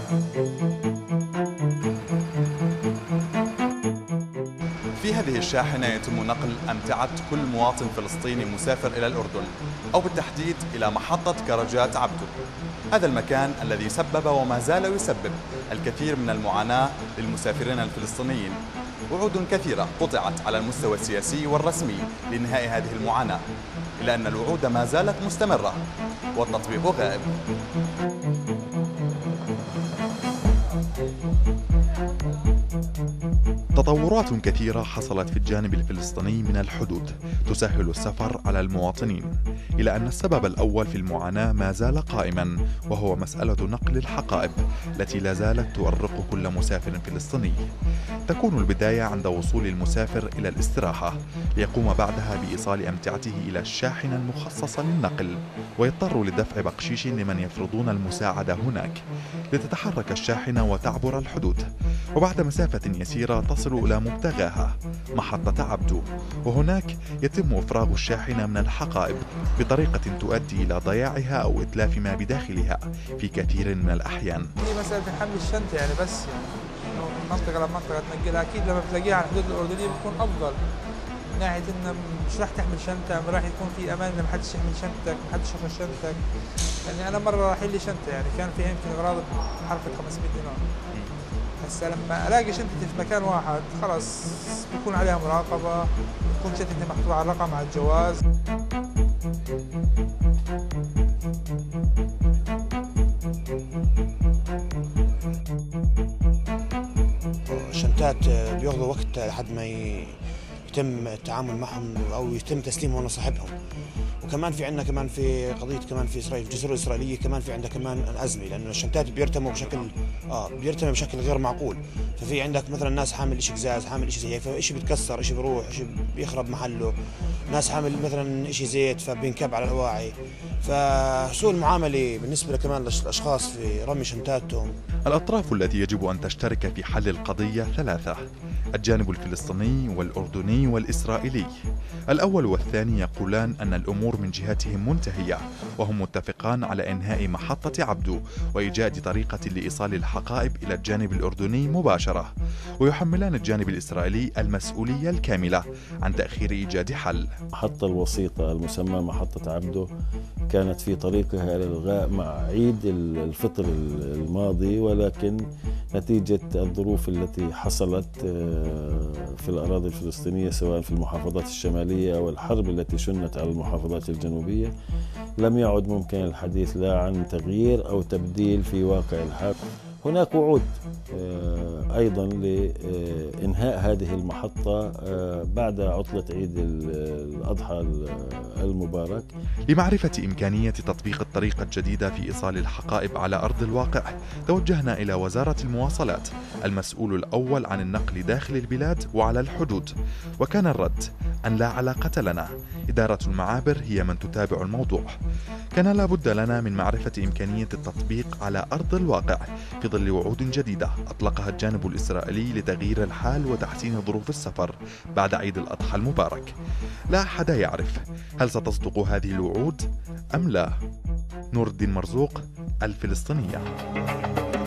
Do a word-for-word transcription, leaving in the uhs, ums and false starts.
في هذه الشاحنة يتم نقل أمتعة كل مواطن فلسطيني مسافر إلى الأردن، أو بالتحديد إلى محطة كرجات عبدو. هذا المكان الذي سبب وما زال يسبب الكثير من المعاناة للمسافرين الفلسطينيين. وعود كثيرة قطعت على المستوى السياسي والرسمي لإنهاء هذه المعاناة، إلا أن الوعود ما زالت مستمرة والتطبيق غائب. تطورات كثيرة حصلت في الجانب الفلسطيني من الحدود تسهل السفر على المواطنين، إلى أن السبب الأول في المعاناة ما زال قائما، وهو مسألة نقل الحقائب التي لا زالت تؤرق كل مسافر فلسطيني. تكون البداية عند وصول المسافر إلى الاستراحة، ليقوم بعدها بإيصال أمتعته إلى الشاحنة المخصصة للنقل، ويضطر لدفع بقشيش لمن يفرضون المساعدة هناك، لتتحرك الشاحنة وتعبر الحدود، وبعد مسافة يسيرة تصل إلى مبتغاها محطة عبدو، وهناك يتم إفراغ الشاحنة من الحقائب بطريقة تؤدي إلى ضياعها أو إتلاف ما بداخلها في كثير من الأحيان. هي مسألة حمل الشنطة يعني، بس يعني من منطقة لمنطقة تنقلها، أكيد لما بتلاقيها على الحدود الأردنية بتكون أفضل، من ناحية إنه مش راح تحمل شنطة، راح يكون في أمان إن ما حدش يحمل شنطتك، ما حدش ياخذ شنطتك. يعني أنا مرة راح لي شنطة يعني كان فيها يمكن أغراض بحركة خمسمية دينار. هسه لما الاقي شنطتي في مكان واحد خلص بيكون عليها مراقبه، بتكون شنطتي محطوطه على الرقم على الجواز. الشنطات بياخذوا وقت لحد ما يتم التعامل معهم او يتم تسليمهم لصاحبهم. وكمان في عندنا كمان في قضيه كمان في اسرائيل في الجزر الاسرائيليه كمان في عندنا كمان ازمه، لانه الشنطات بيرتموا بشكل اه بيرتموا بشكل غير معقول. ففي عندك مثلا ناس حامل شيء قزاز، حامل شيء زي هيك، فشيء بيتكسر، شيء بيروح، شيء بيخرب محله. ناس حامل مثلا شيء زيت فبينكب على الأواعي. فسوء المعامله بالنسبه كمان للاشخاص في رمي شنطاتهم. الأطراف التي يجب أن تشترك في حل القضية ثلاثة: الجانب الفلسطيني والأردني والإسرائيلي. الأول والثاني يقولان أن الأمور من جهتهم منتهية، وهم متفقان على إنهاء محطة عبدو وإيجاد طريقة لإيصال الحقائب إلى الجانب الأردني مباشرة، ويحملان الجانب الإسرائيلي المسؤولية الكاملة عن تأخير إيجاد حل. المحطة الوسيطة المسمى محطة عبدو كانت في طريقها إلى الإلغاء مع عيد الفطر الماضي، ولكن نتيجة الظروف التي حصلت في الأراضي الفلسطينية سواء في المحافظات الشمالية أو الحرب التي شنت على المحافظات الجنوبية، لم يعد ممكن الحديث لا عن تغيير أو تبديل في واقع الحال. هناك وعود أيضا لإنهاء هذه المحطة بعد عطلة عيد الأضحى المبارك. لمعرفة إمكانية تطبيق الطريقة الجديدة في إيصال الحقائب على أرض الواقع، توجهنا إلى وزارة المواصلات المسؤول الأول عن النقل داخل البلاد وعلى الحدود، وكان الرد أن لا علاقة لنا، إدارة المعابر هي من تتابع الموضوع. كان لا بد لنا من معرفة إمكانية التطبيق على أرض الواقع في ظل وعود جديدة أطلقها الجانب الإسرائيلي لتغيير الحال وتحسين ظروف السفر بعد عيد الأضحى المبارك. لا أحد يعرف هل ستصدق هذه الوعود أم لا. نور الدين مرزوق، الفلسطينية.